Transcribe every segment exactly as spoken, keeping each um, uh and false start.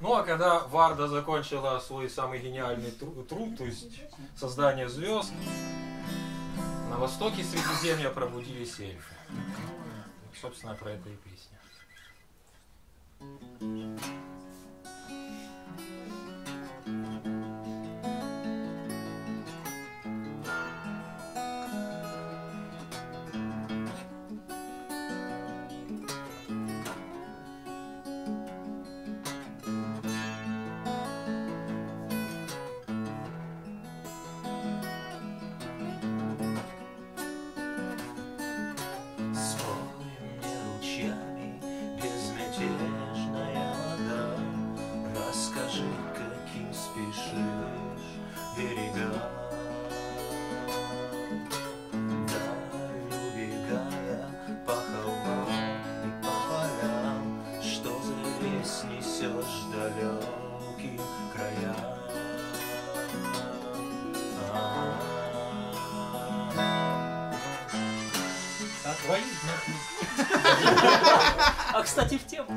Ну а когда Варда закончила свой самый гениальный труд, то есть создание звезд, на востоке Средиземья пробудились эльфы. Собственно, про это и песня. Несешь далекие края. А твои? А, кстати, в тему.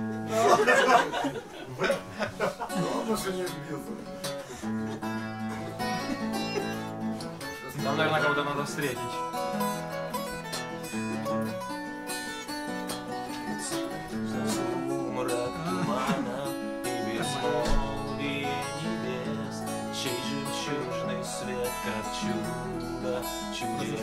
Там, наверное, кого-то надо встретить. Сумрак тумана и безмолвие небес, чей жемчужный свет, как чудо чудес.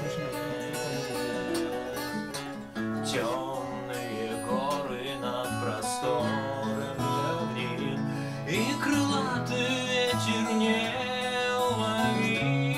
Темные горы над простором равнин, и крылатый ветер не уловим.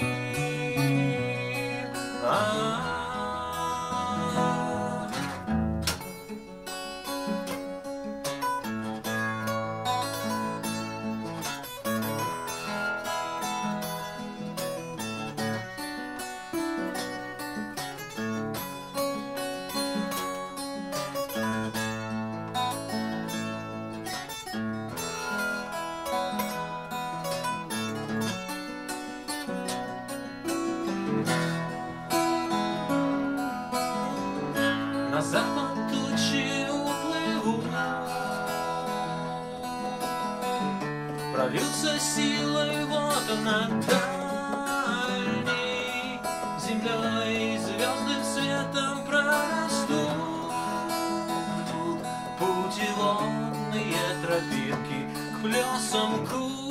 На запад тучи уплывут, прольются силой, вот она дальней землей, звезды светом прорастут, путеводные тропинки к плесам куй.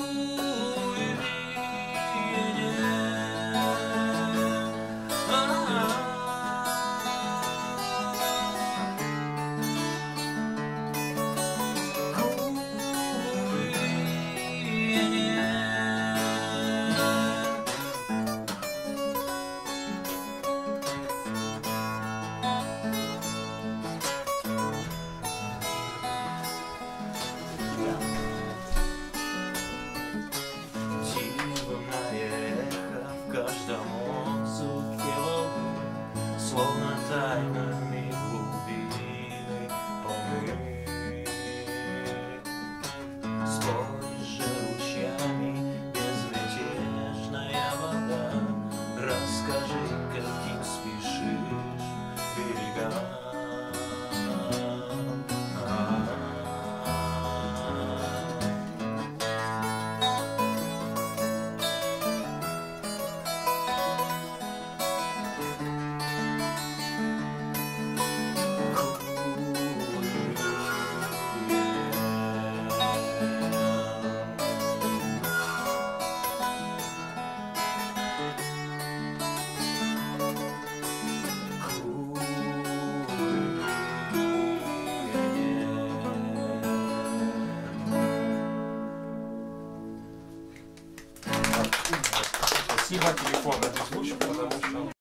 Каждому звуке волны, словно тайнами глубины полны. Спой же ручьями безмятежная вода, расскажи, каким спешишь берега. Спасибо, телефон озвучу, потому что...